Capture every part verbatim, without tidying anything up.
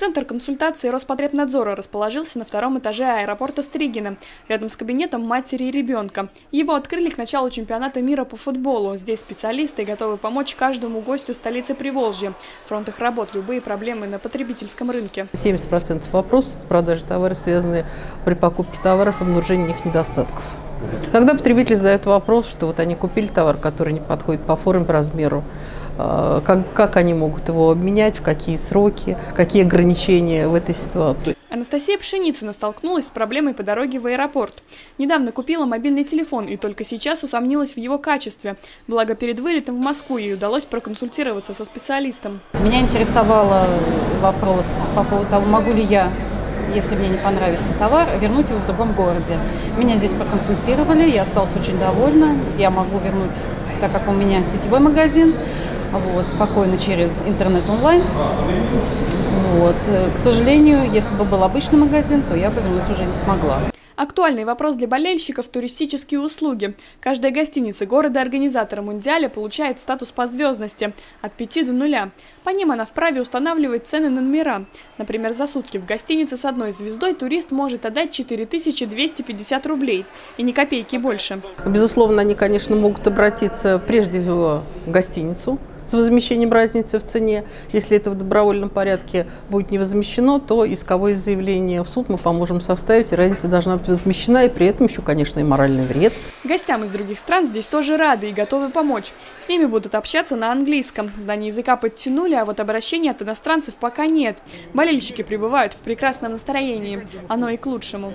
Центр консультации Роспотребнадзора расположился на втором этаже аэропорта Стригино, рядом с кабинетом матери и ребенка. Его открыли к началу чемпионата мира по футболу. Здесь специалисты готовы помочь каждому гостю столицы Приволжья. В фронт их работ любые проблемы на потребительском рынке. семьдесят процентов вопросов с продажей товаров связаны при покупке товаров и обнаружении их недостатков. Когда потребители задают вопрос, что вот они купили товар, который не подходит по форме, по размеру, как, как они могут его обменять, в какие сроки, какие ограничения в этой ситуации. Анастасия Пшеницына столкнулась с проблемой по дороге в аэропорт. Недавно купила мобильный телефон и только сейчас усомнилась в его качестве. Благо, перед вылетом в Москву ей удалось проконсультироваться со специалистом. Меня интересовал вопрос по поводу того, могу ли я, если мне не понравится товар, вернуть его в другом городе. Меня здесь проконсультировали, я осталась очень довольна. Я могу вернуть, так как у меня сетевой магазин, вот, спокойно через интернет онлайн. Вот. К сожалению, если бы был обычный магазин, то я бы вернуть уже не смогла. Актуальный вопрос для болельщиков – туристические услуги. Каждая гостиница города-организатора Мундиаля получает статус по звездности – от пяти до нуля. По ним она вправе устанавливать цены на номера. Например, за сутки в гостинице с одной звездой турист может отдать четыре тысячи двести пятьдесят рублей. И ни копейки больше. Безусловно, они, конечно, могут обратиться прежде всего в гостиницу с возмещением разницы в цене. Если это в добровольном порядке будет не возмещено, то исковое заявление в суд мы поможем составить, и разница должна быть возмещена, и при этом еще, конечно, и моральный вред. Гостям из других стран здесь тоже рады и готовы помочь. С ними будут общаться на английском. Знание языка подтянули, а вот обращения от иностранцев пока нет. Болельщики пребывают в прекрасном настроении. Оно и к лучшему.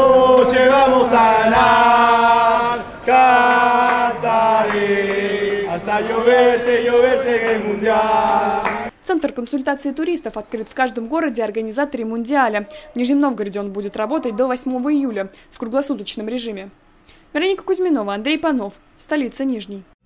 Центр консультации туристов открыт в каждом городе-организаторе Мундиаля. В Нижнем Новгороде он будет работать до восьмого июля в круглосуточном режиме. Вероника Кузьминова, Андрей Панов. Столица Нижний.